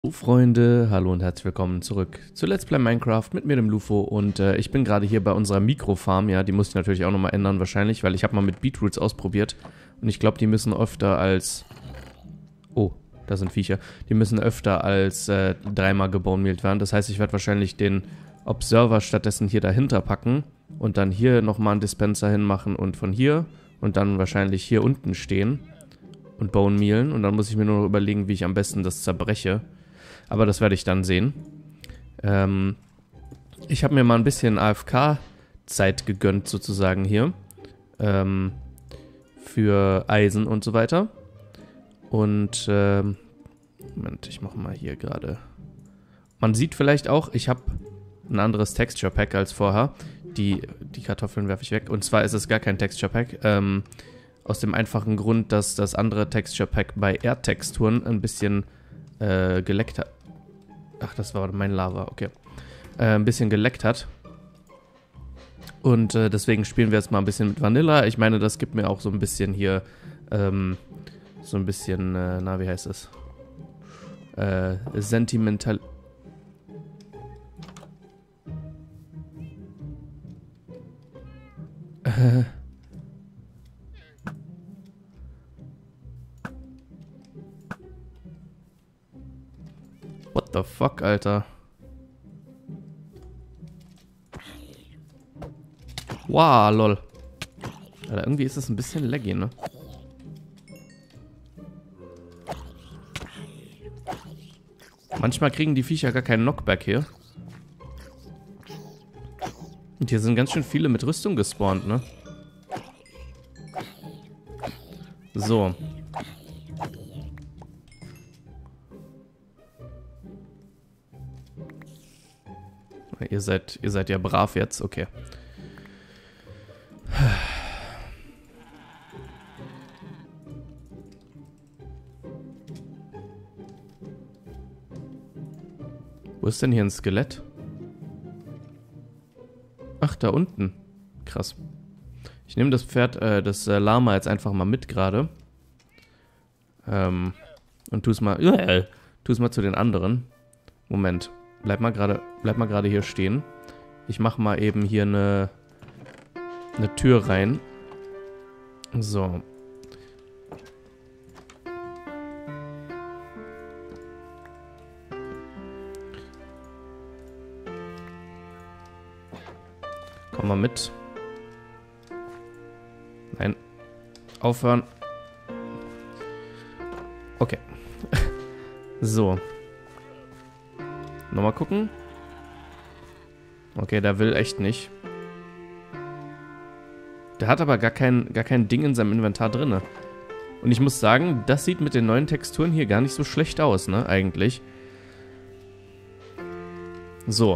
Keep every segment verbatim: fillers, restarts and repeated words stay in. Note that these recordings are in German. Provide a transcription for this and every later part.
Hallo Freunde, hallo und herzlich willkommen zurück zu Let's Play Minecraft mit mir, dem Lufo. Und äh, ich bin gerade hier bei unserer Mikrofarm, ja, die muss ich natürlich auch nochmal ändern wahrscheinlich, weil ich habe mal mit Beetroots ausprobiert. Und ich glaube, die müssen öfter als... Oh, da sind Viecher. Die müssen öfter als äh, dreimal gebonemielt werden. Das heißt, ich werde wahrscheinlich den Observer stattdessen hier dahinter packen und dann hier nochmal einen Dispenser hinmachen und von hier und dann wahrscheinlich hier unten stehen und bonemealen. Und dann muss ich mir nur noch überlegen, wie ich am besten das zerbreche. Aber das werde ich dann sehen. Ähm, ich habe mir mal ein bisschen A F K-Zeit gegönnt, sozusagen hier. Ähm, für Eisen und so weiter. Und, ähm, Moment, ich mache mal hier gerade. Man sieht vielleicht auch, ich habe ein anderes Texture Pack als vorher. Die, die Kartoffeln werfe ich weg. Und zwar ist es gar kein Texture Pack. Ähm, aus dem einfachen Grund, dass das andere Texture Pack bei Erdtexturen ein bisschen äh, geleckt hat. Ach, das war mein Lava, okay. Äh, ein bisschen geleckt hat. Und äh, deswegen spielen wir jetzt mal ein bisschen mit Vanilla. Ich meine, das gibt mir auch so ein bisschen hier, ähm, so ein bisschen, äh, na, wie heißt es? Äh, sentimental... Äh... What the fuck, Alter? Wow, lol. Alter, irgendwie ist das ein bisschen laggy, ne? Manchmal kriegen die Viecher gar keinen Knockback hier. Und hier sind ganz schön viele mit Rüstung gespawnt, ne? So. Ihr seid, ihr seid ja brav jetzt, okay. Wo ist denn hier ein Skelett? Ach, da unten. Krass. Ich nehme das Pferd, äh, das äh, Lama jetzt einfach mal mit gerade. Ähm, und tu es mal, äh, tu es mal zu den anderen. Moment. Bleib mal gerade, bleib mal gerade hier stehen. Ich mache mal eben hier eine, eine Tür rein. So. Komm mal mit. Nein. Aufhören. Okay. So. Nochmal gucken. Okay, der will echt nicht. Der hat aber gar kein, gar kein Ding in seinem Inventar drin. Und ich muss sagen, das sieht mit den neuen Texturen hier gar nicht so schlecht aus, ne, eigentlich. So.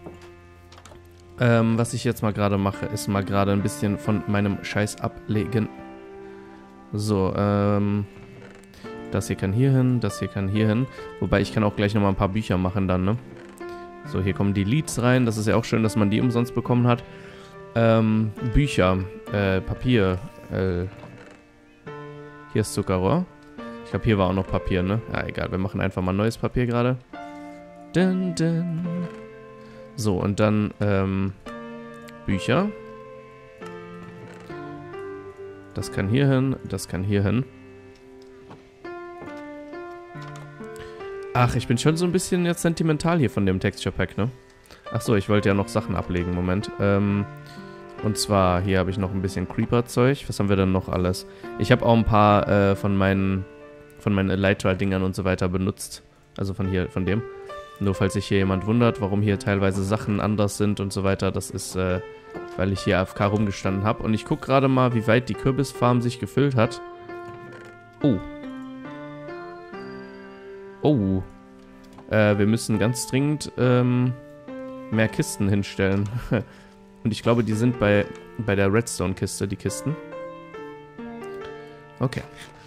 Ähm, was ich jetzt mal gerade mache, ist mal gerade ein bisschen von meinem Scheiß ablegen. So, ähm... das hier kann hier hin, das hier kann hier hin. Wobei ich kann auch gleich nochmal ein paar Bücher machen dann, ne? So, hier kommen die Leads rein. Das ist ja auch schön, dass man die umsonst bekommen hat. Ähm, Bücher, äh, Papier, äh, hier ist Zuckerrohr. Ich glaube, hier war auch noch Papier, ne? Ja, egal, wir machen einfach mal neues Papier gerade. Dun, dun. So, und dann, ähm, Bücher. Das kann hier hin, das kann hier hin. Ach, ich bin schon so ein bisschen jetzt sentimental hier von dem Texture Pack, ne? Ach so, ich wollte ja noch Sachen ablegen, Moment. Ähm, und zwar, hier habe ich noch ein bisschen Creeper-Zeug. Was haben wir denn noch alles? Ich habe auch ein paar äh, von meinen von meinen Elytra-Dingern und so weiter benutzt. Also von hier, von dem. Nur falls sich hier jemand wundert, warum hier teilweise Sachen anders sind und so weiter. Das ist, äh, weil ich hier A F K rumgestanden habe. Und ich gucke gerade mal, wie weit die Kürbisfarm sich gefüllt hat. Oh. Oh. Äh, wir müssen ganz dringend ähm, mehr Kisten hinstellen. Und ich glaube, die sind bei, bei der Redstone-Kiste, die Kisten. Okay.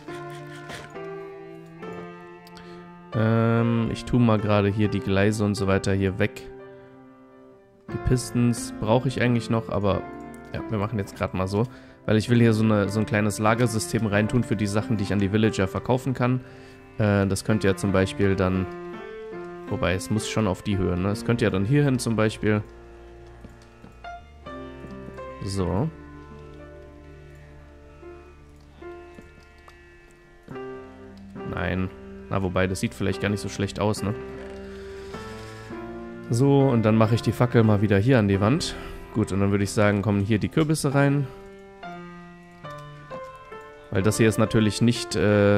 Ähm, ich tue mal gerade hier die Gleise und so weiter hier weg. Die Pistons brauche ich eigentlich noch, aber ja, wir machen jetzt gerade mal so. Weil ich will hier so, eine, so ein kleines Lagersystem reintun für die Sachen, die ich an die Villager verkaufen kann. Äh, das könnt ihr zum Beispiel dann Wobei, es muss schon auf die Höhe, ne? Es könnte ja dann hier hin zum Beispiel. So. Nein. Na, wobei, das sieht vielleicht gar nicht so schlecht aus, ne? So, und dann mache ich die Fackel mal wieder hier an die Wand. Gut, und dann würde ich sagen, kommen hier die Kürbisse rein. Weil das hier ist natürlich nicht, äh,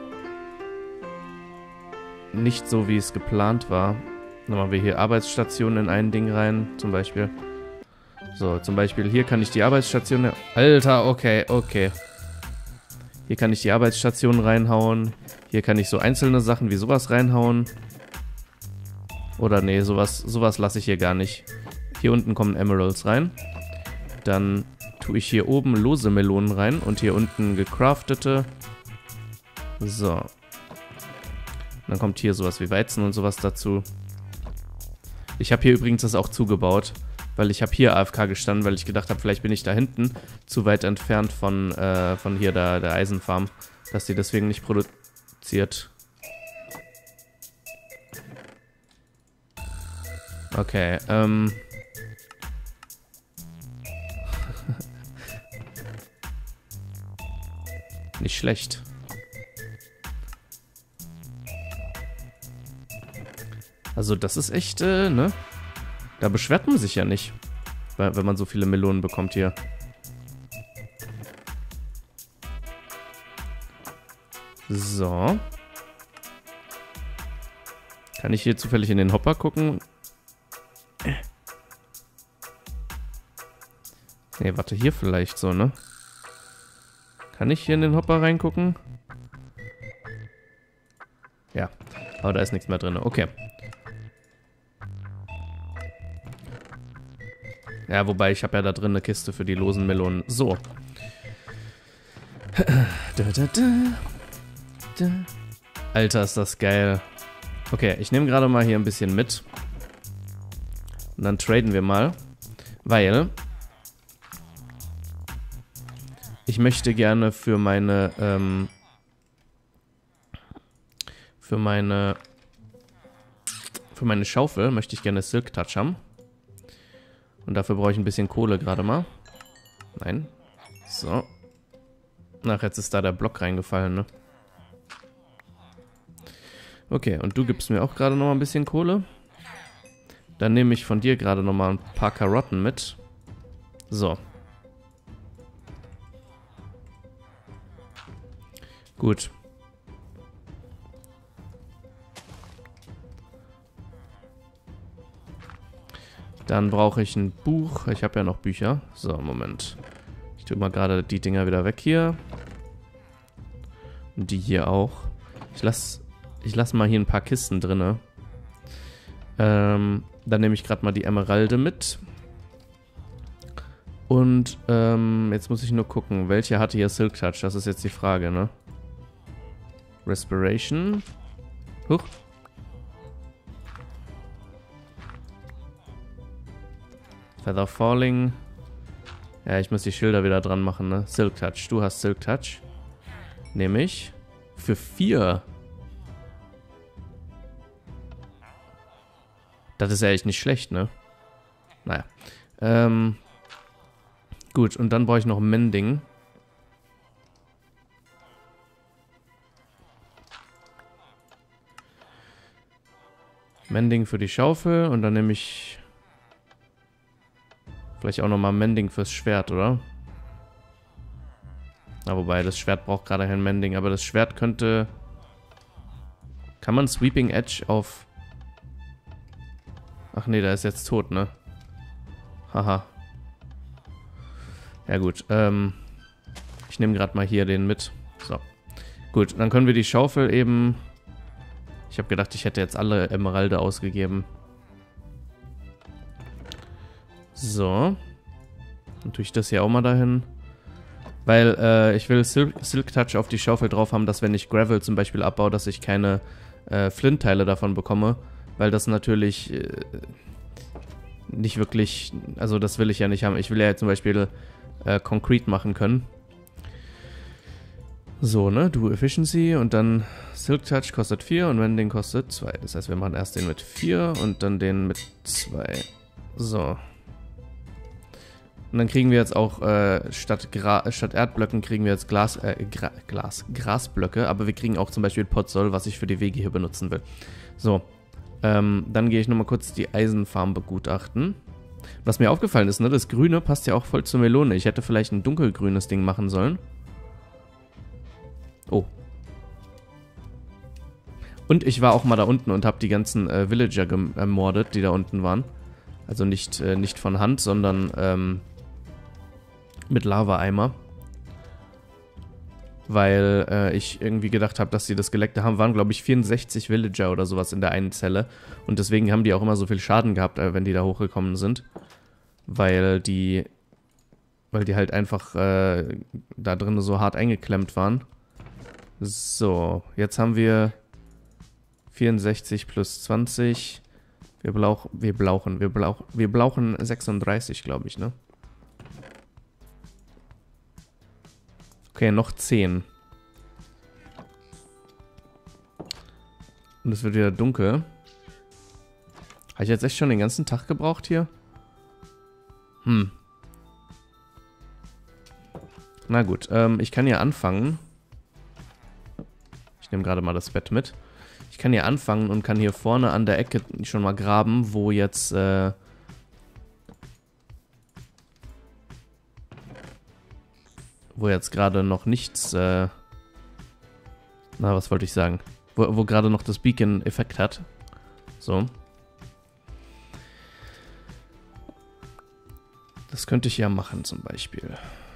nicht so, wie es geplant war. Dann machen wir hier Arbeitsstationen in ein Ding rein, zum Beispiel. So, zum Beispiel hier kann ich die Arbeitsstation... Alter, okay, okay. Hier kann ich die Arbeitsstation reinhauen. Hier kann ich so einzelne Sachen wie sowas reinhauen. Oder nee, sowas, sowas lasse ich hier gar nicht. Hier unten kommen Emeralds rein. Dann tue ich hier oben lose Melonen rein und hier unten gecraftete. So. Dann kommt hier sowas wie Weizen und sowas dazu. Ich habe hier übrigens das auch zugebaut, weil ich habe hier A F K gestanden, weil ich gedacht habe, vielleicht bin ich da hinten zu weit entfernt von, äh, von hier der, der Eisenfarm, dass die deswegen nicht produziert. Okay, ähm... nicht schlecht. Also das ist echt, äh, ne? Da beschwert man sich ja nicht, wenn man so viele Melonen bekommt hier. So. Kann ich hier zufällig in den Hopper gucken? Ne, warte, hier vielleicht so, ne? Kann ich hier in den Hopper reingucken? Ja, aber da ist nichts mehr drin. Okay. Ja, wobei, ich habe ja da drin eine Kiste für die losen Melonen. So. Alter, ist das geil. Okay, ich nehme gerade mal hier ein bisschen mit. Und dann traden wir mal. Weil... ich möchte gerne für meine... Ähm, für meine... Für meine Schaufel möchte ich gerne Silk Touch haben. Und dafür brauche ich ein bisschen Kohle gerade mal. Nein. So. Ach, jetzt ist da der Block reingefallen, ne? Okay, und du gibst mir auch gerade noch mal ein bisschen Kohle. Dann nehme ich von dir gerade noch mal ein paar Karotten mit. So. Gut. Dann brauche ich ein Buch. Ich habe ja noch Bücher. So, Moment. Ich tue mal gerade die Dinger wieder weg hier. Und die hier auch. Ich lasse ich lass mal hier ein paar Kisten drin. Ähm, dann nehme ich gerade mal die Emeralde mit. Und ähm, jetzt muss ich nur gucken, welche hatte hier Silk Touch? Das ist jetzt die Frage, ne? Respiration. Huch. Feather Falling. Ja, ich muss die Schilder wieder dran machen, ne? Silk Touch. Du hast Silk Touch. Nehme ich. Für vier. Das ist ja echt nicht schlecht, ne? Naja. Ähm. Gut, und dann brauche ich noch Mending. Mending für die Schaufel und dann nehme ich vielleicht auch nochmal Mending fürs Schwert, oder? Na, wobei, das Schwert braucht gerade kein Mending, aber das Schwert könnte... Kann man Sweeping Edge auf... Ach nee, der ist jetzt tot, ne? Haha. Ja gut, ähm... ich nehme gerade mal hier den mit. So. Gut, dann können wir die Schaufel eben... Ich habe gedacht, ich hätte jetzt alle Emeralde ausgegeben. So. Dann tue ich das hier auch mal dahin. Weil äh, ich will Silk, Silk Touch auf die Schaufel drauf haben, dass wenn ich Gravel zum Beispiel abbaue, dass ich keine äh, Flint-Teile davon bekomme. Weil das natürlich äh, nicht wirklich... Also das will ich ja nicht haben. Ich will ja zum Beispiel äh, Concrete machen können. So, ne? Du Efficiency und dann Silk Touch kostet vier und Mending kostet zwei. Das heißt, wir machen erst den mit vier und dann den mit zwei. So. Und dann kriegen wir jetzt auch, äh, statt, Gra statt Erdblöcken kriegen wir jetzt Glas, äh, Gra Glas, Grasblöcke, aber wir kriegen auch zum Beispiel Potsol, was ich für die Wege hier benutzen will. So, ähm, dann gehe ich nochmal kurz die Eisenfarm begutachten. Was mir aufgefallen ist, ne, das Grüne passt ja auch voll zur Melone. Ich hätte vielleicht ein dunkelgrünes Ding machen sollen. Oh. Und ich war auch mal da unten und habe die ganzen äh, Villager ermordet, die da unten waren. Also nicht, äh, nicht von Hand, sondern, ähm, mit Lava-Eimer. Weil äh, ich irgendwie gedacht habe, dass sie das Geleckte haben. Waren, glaube ich, vierundsechzig Villager oder sowas in der einen Zelle. Und deswegen haben die auch immer so viel Schaden gehabt, äh, wenn die da hochgekommen sind. Weil die... Weil die halt einfach äh, da drin so hart eingeklemmt waren. So, jetzt haben wir vierundsechzig plus zwanzig. Wir blauchen, wir blauchen, wir blauchen, wir blauchen sechsunddreißig, glaube ich, ne? Okay, noch zehn. Und es wird wieder dunkel. Habe ich jetzt echt schon den ganzen Tag gebraucht hier? Hm. Na gut, ähm, ich kann ja anfangen. Ich nehme gerade mal das Bett mit. Ich kann hier anfangen und kann hier vorne an der Ecke schon mal graben, wo jetzt, äh... wo jetzt gerade noch nichts, äh... na, was wollte ich sagen? Wo, wo gerade noch das Beacon Effekt hat. So. Das könnte ich ja machen zum Beispiel.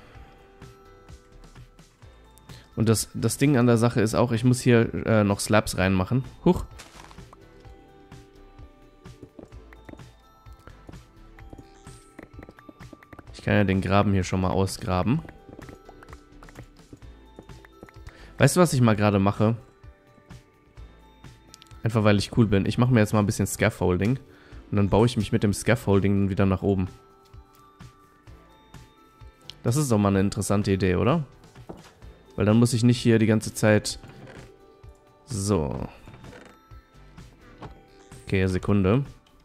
Und das, das Ding an der Sache ist auch, ich muss hier äh, noch Slabs reinmachen. Huch. Ich kann ja den Graben hier schon mal ausgraben. Weißt du, was ich mal gerade mache? Einfach weil ich cool bin. Ich mache mir jetzt mal ein bisschen Scaffolding. Und dann baue ich mich mit dem Scaffolding wieder nach oben. Das ist doch mal eine interessante Idee, oder? Weil dann muss ich nicht hier die ganze Zeit... So. Okay, Sekunde.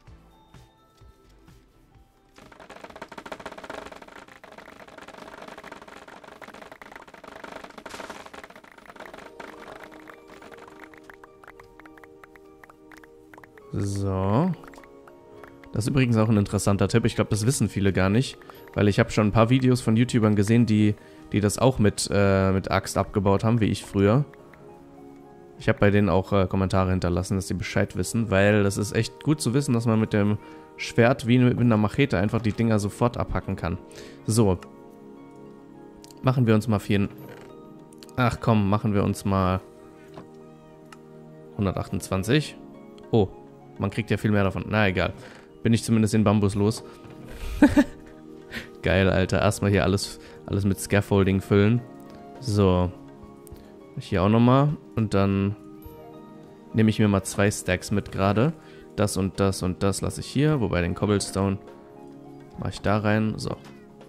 So. Das ist übrigens auch ein interessanter Tipp. Ich glaube, das wissen viele gar nicht. Weil ich habe schon ein paar Videos von YouTubern gesehen, die, die das auch mit, äh, mit Axt abgebaut haben, wie ich früher. Ich habe bei denen auch äh, Kommentare hinterlassen, dass sie Bescheid wissen. Weil das ist echt gut zu wissen, dass man mit dem Schwert wie mit einer Machete einfach die Dinger sofort abhacken kann. So. Machen wir uns mal vier... Ach komm, machen wir uns mal... hundertachtundzwanzig. Oh. Man kriegt ja viel mehr davon. Na, egal. Bin ich zumindest den Bambus los. Geil, Alter. Erstmal hier alles, alles mit Scaffolding füllen. So. Hier auch nochmal. Und dann nehme ich mir mal zwei Stacks mit gerade. Das und das und das lasse ich hier. Wobei den Cobblestone mache ich da rein. So.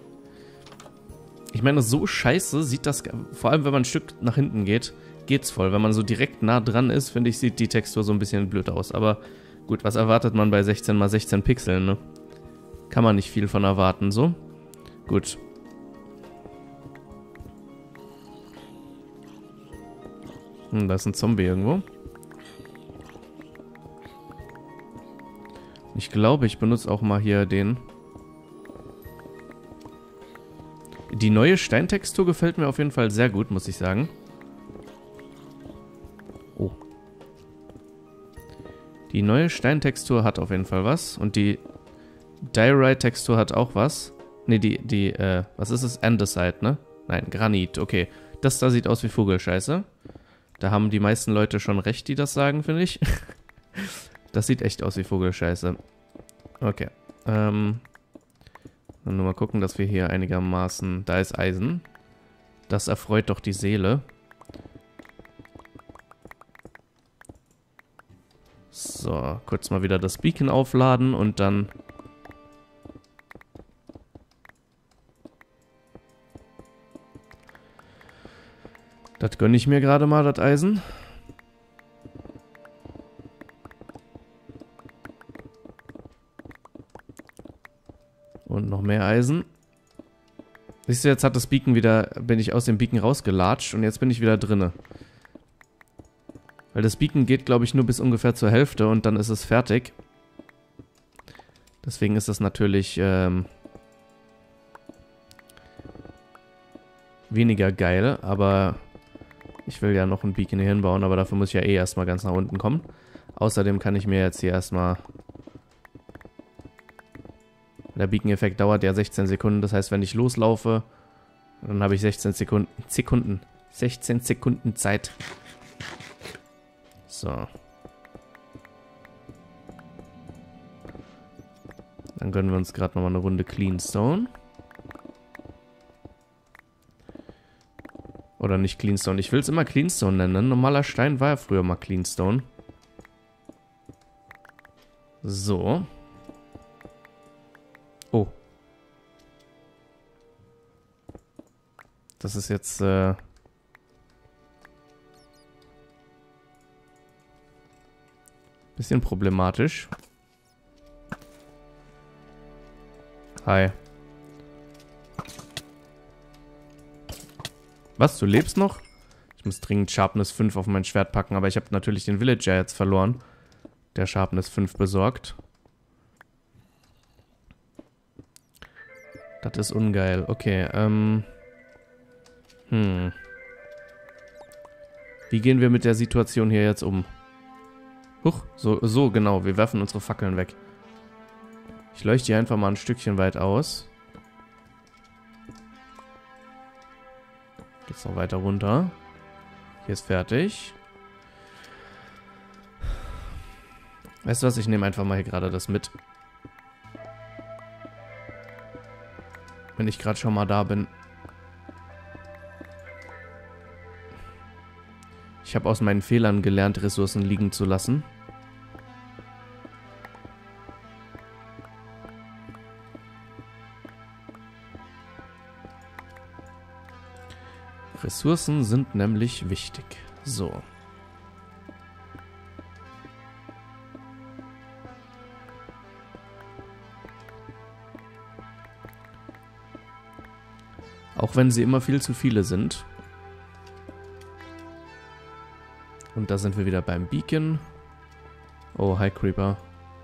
Ich meine, so scheiße sieht das... Vor allem, wenn man ein Stück nach hinten geht, geht's voll. Wenn man so direkt nah dran ist, finde ich, sieht die Textur so ein bisschen blöd aus. Aber... Gut, was erwartet man bei sechzehn mal sechzehn Pixeln, ne? Kann man nicht viel von erwarten, so. Gut. Hm, da ist ein Zombie irgendwo. Ich glaube, ich benutze auch mal hier den... Die neue Steintextur gefällt mir auf jeden Fall sehr gut, muss ich sagen. Oh. Die neue Steintextur hat auf jeden Fall was. Und die Diorite-Textur hat auch was. Ne, die, die, äh, was ist es? Andesite, ne? Nein, Granit, okay. Das da sieht aus wie Vogelscheiße. Da haben die meisten Leute schon recht, die das sagen, finde ich. Das sieht echt aus wie Vogelscheiße. Okay. Ähm. Dann nur mal gucken, dass wir hier einigermaßen... Da ist Eisen. Das erfreut doch die Seele. So, kurz mal wieder das Beacon aufladen und dann... Das gönne ich mir gerade mal, das Eisen. Und noch mehr Eisen. Siehst du, jetzt hat das Beacon wieder, bin ich aus dem Beacon rausgelatscht und jetzt bin ich wieder drinne. Weil das Beacon geht, glaube ich, nur bis ungefähr zur Hälfte und dann ist es fertig. Deswegen ist das natürlich ähm, weniger geil, aber ich will ja noch ein Beacon hier hinbauen, aber dafür muss ich ja eh erstmal ganz nach unten kommen. Außerdem kann ich mir jetzt hier erstmal... Der Beacon-Effekt dauert ja sechzehn Sekunden, das heißt, wenn ich loslaufe, dann habe ich sechzehn Sekunden, Sekunden, sechzehn Sekunden Zeit. So. Dann gönnen wir uns gerade nochmal eine Runde Cleanstone. Oder nicht Cleanstone, ich will es immer Cleanstone nennen. Normaler Stein war ja früher mal Cleanstone. So. Oh. Das ist jetzt, äh... bisschen problematisch. Hi. Was, du lebst noch? Ich muss dringend Sharpness fünf auf mein Schwert packen, aber ich habe natürlich den Villager jetzt verloren, der Sharpness fünf besorgt. Das ist ungeil. Okay, ähm... Hm. Wie gehen wir mit der Situation hier jetzt um? Huch, so, so genau, wir werfen unsere Fackeln weg. Ich leuchte hier einfach mal ein Stückchen weit aus. Geht's noch weiter runter. Hier ist fertig. Weißt du was, ich nehme einfach mal hier gerade das mit. Wenn ich gerade schon mal da bin. Ich habe aus meinen Fehlern gelernt, Ressourcen liegen zu lassen. Ressourcen sind nämlich wichtig. So. Auch wenn sie immer viel zu viele sind. Und da sind wir wieder beim Beacon. Oh, hi Creeper.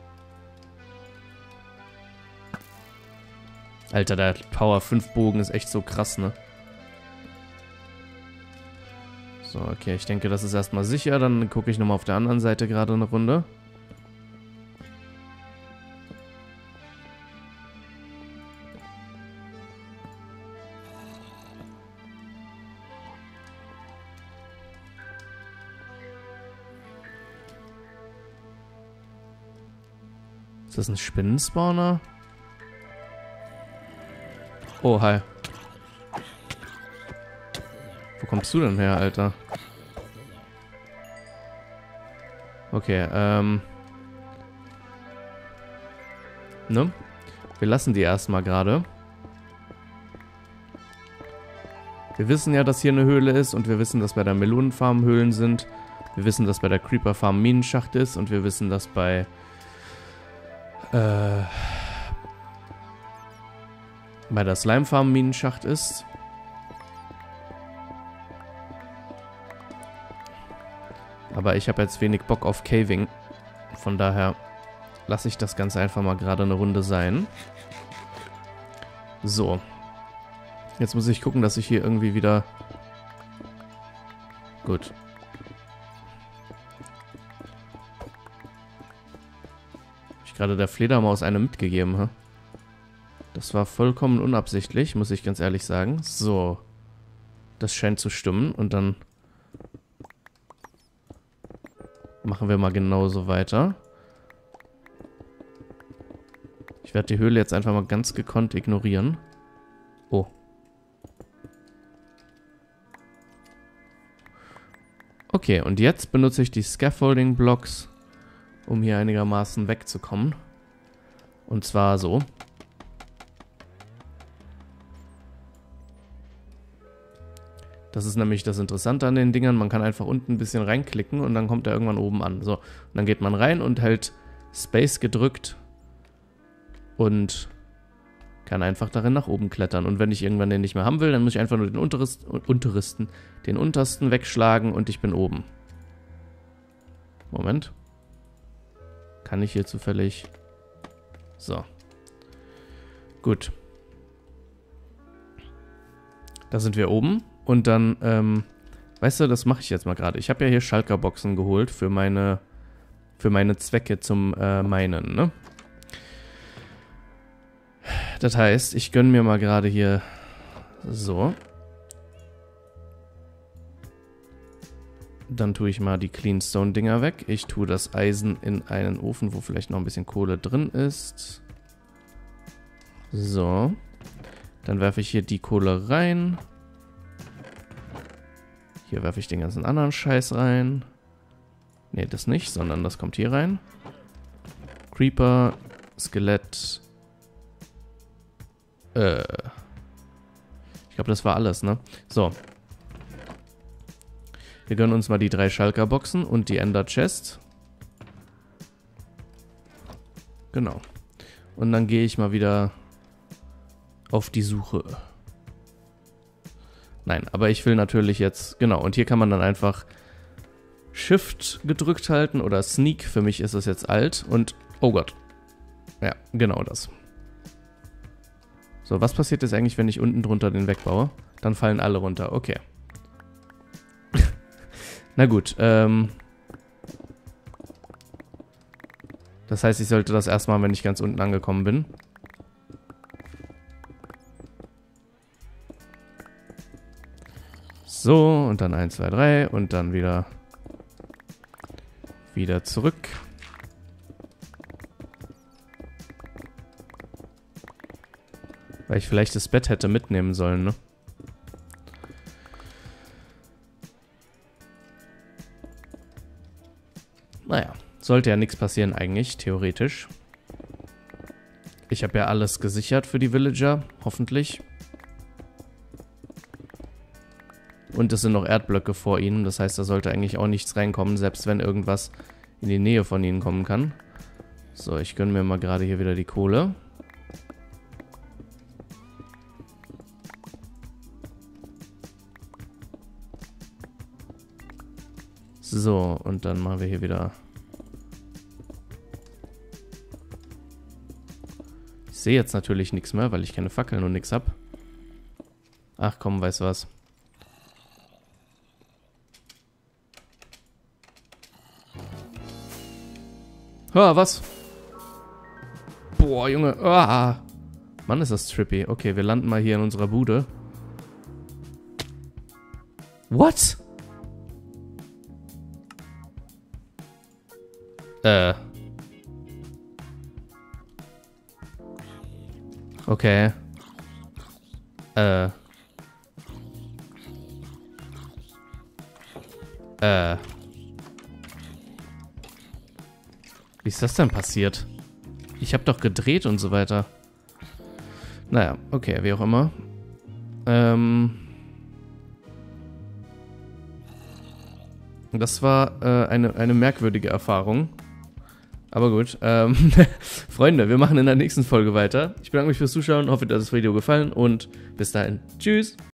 Alter, der Power fünf Bogen ist echt so krass, ne? So, okay, ich denke, das ist erstmal sicher. Dann gucke ich nochmal auf der anderen Seite gerade eine Runde. Ist das ein Spinnenspawner? Oh, hi. Wo kommst du denn her, Alter? Okay, ähm... Ne? Wir lassen die erstmal gerade. Wir wissen ja, dass hier eine Höhle ist und wir wissen, dass bei der Melonenfarm Höhlen sind. Wir wissen, dass bei der Creeper-Farm Minenschacht ist und wir wissen, dass bei... Äh... bei der Slime-Farm Minenschacht ist. Aber ich habe jetzt wenig Bock auf Caving. Von daher lasse ich das Ganze einfach mal gerade eine Runde sein. So. Jetzt muss ich gucken, dass ich hier irgendwie wieder... Gut. Hab ich gerade der Fledermaus eine mitgegeben, hä? Das war vollkommen unabsichtlich, muss ich ganz ehrlich sagen. So. Das scheint zu stimmen und dann... machen wir mal genauso weiter. Ich werde die Höhle jetzt einfach mal ganz gekonnt ignorieren. Oh. Okay, und jetzt benutze ich die Scaffolding Blocks, um hier einigermaßen wegzukommen. Und zwar so. Das ist nämlich das Interessante an den Dingern. Man kann einfach unten ein bisschen reinklicken und dann kommt er irgendwann oben an. So, und dann geht man rein und hält Space gedrückt und kann einfach darin nach oben klettern. Und wenn ich irgendwann den nicht mehr haben will, dann muss ich einfach nur den Unterrist, Unterristen, den untersten wegschlagen und ich bin oben. Moment. Kann ich hier zufällig... So. Gut. Da sind wir oben. Und dann, ähm, weißt du, das mache ich jetzt mal gerade. Ich habe ja hier Schalker-Boxen geholt für meine, für meine Zwecke zum äh, Minen, ne? Das heißt, ich gönne mir mal gerade hier so. Dann tue ich mal die Cleanstone-Dinger weg. Ich tue das Eisen in einen Ofen, wo vielleicht noch ein bisschen Kohle drin ist. So. Dann werfe ich hier die Kohle rein. Hier werfe ich den ganzen anderen Scheiß rein. Ne, das nicht, sondern das kommt hier rein. Creeper, Skelett. Äh. Ich glaube, das war alles, ne? So. Wir gönnen uns mal die drei Schalker-Boxen und die Ender Chest. Genau. Und dann gehe ich mal wieder auf die Suche. Nein, aber ich will natürlich jetzt... Genau, und hier kann man dann einfach Shift gedrückt halten oder Sneak. Für mich ist es jetzt Alt und... Oh Gott. Ja, genau das. So, was passiert jetzt eigentlich, wenn ich unten drunter den wegbaue? Dann fallen alle runter. Okay. Na gut, ähm... das heißt, ich sollte das erstmal, wenn ich ganz unten angekommen bin. So, und dann eins, zwei, drei und dann wieder wieder zurück. Weil ich vielleicht das Bett hätte mitnehmen sollen, ne? Naja, sollte ja nichts passieren eigentlich, theoretisch. Ich habe ja alles gesichert für die Villager, hoffentlich. Und es sind noch Erdblöcke vor ihnen, das heißt, da sollte eigentlich auch nichts reinkommen, selbst wenn irgendwas in die Nähe von ihnen kommen kann. So, ich gönne mir mal gerade hier wieder die Kohle. So, und dann machen wir hier wieder... Ich sehe jetzt natürlich nichts mehr, weil ich keine Fackeln und nichts habe. Ach komm, weißt du was? Ah, was? Boah, Junge. Ah. Mann, ist das trippy. Okay, wir landen mal hier in unserer Bude. What? Äh. Okay. Äh. Äh. Wie ist das denn passiert? Ich habe doch gedreht und so weiter. Naja, okay, wie auch immer. Ähm... Das war äh, eine, eine merkwürdige Erfahrung. Aber gut. Ähm, Freunde, wir machen in der nächsten Folge weiter. Ich bedanke mich fürs Zuschauen, hoffe, dir hat das Video gefallen und bis dahin. Tschüss!